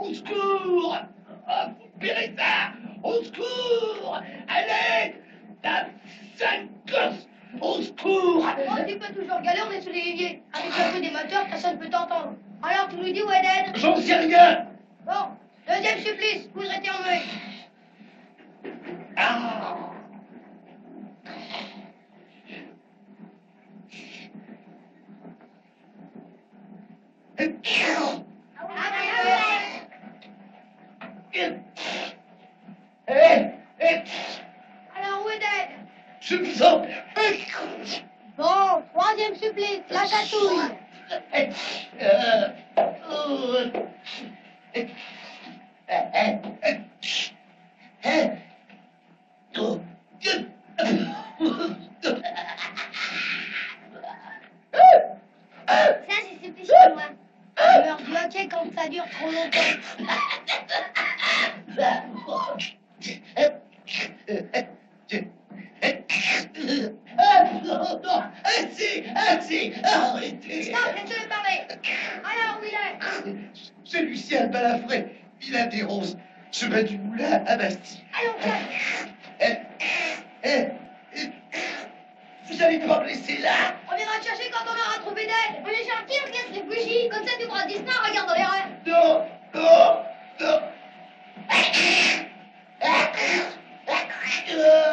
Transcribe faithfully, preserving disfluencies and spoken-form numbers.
Au secours! Ah, Périssa! Au secours! À l'aide! Ta sale gosse! Au secours! Oh, tu peux toujours gueuler, on est sous les viviers. Avec le bruit des moteurs, personne ne peut t'entendre. Alors tu nous dis où est l'aide? J'en sais rien! Bon, deuxième supplice, vous arrêtez en meule. Ah! Eh, eh, Alors où est l'aide? je me sens... Bon, troisième supplice, la chatouille. Eh, euh, euh, eh, eh, eh, eh, eh, oh, Ça, c'est supplice pour moi. Je meurs du hockey quand ça dure trop longtemps. Assez, assez, arrêtez. Stop, laissez-le parler. Alors où il est? C'est Lucien Balafré, il a des roses. Chemin du Moulin à Bastille. Allons, Jack. Eh, eh, eh, vous allez pas me laisser là. On viendra te chercher quand on aura trouvé d'aide. On est gentil, on casse les bougies. Comme ça, tu pourras te distraire, regarde dans les rêves. Non, non, non. Ah, ah, ah, ah.